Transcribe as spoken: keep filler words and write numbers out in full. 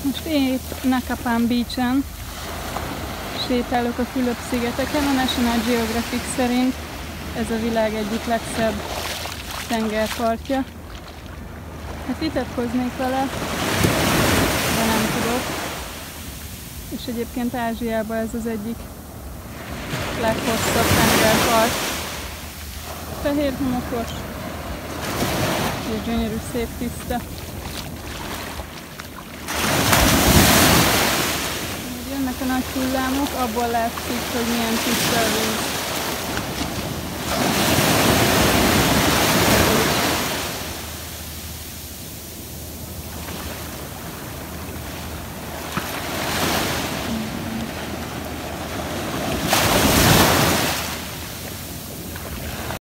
Most én itt Nakapam Beach-en sétálok a Fülöp-szigeteken. A National Geographic szerint ez a világ egyik legszebb tengerpartja. Hát vitatkoznék vele, de nem tudok. És egyébként Ázsiában ez az egyik leghosszabb tengerpart. Fehér homokos és gyönyörű, szép, tiszta. Jönnek a nagy hullámok, abból látszik, hogy milyen tiszta a víz.